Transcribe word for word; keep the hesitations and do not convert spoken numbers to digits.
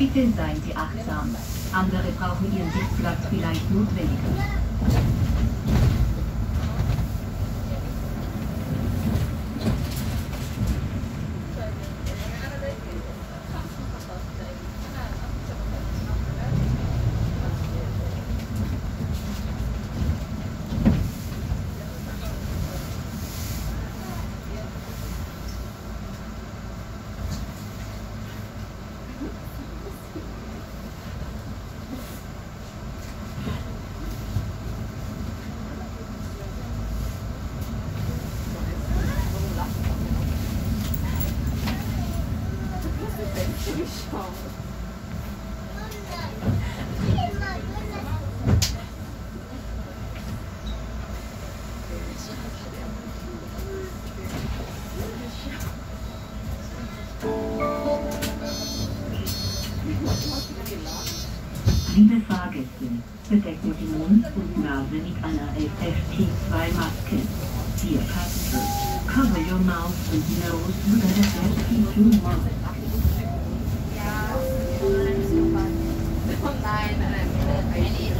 Bitte seien Sie achtsam. Andere brauchen Ihren Sitzplatz vielleicht notwendiger. Liebe Fahrgäste, bedecken Sie Mund und Nase mit einer F F P zwei Maske. Dear passengers, cover your mouth and nose with an F F P two mask. Nein, nein, nein.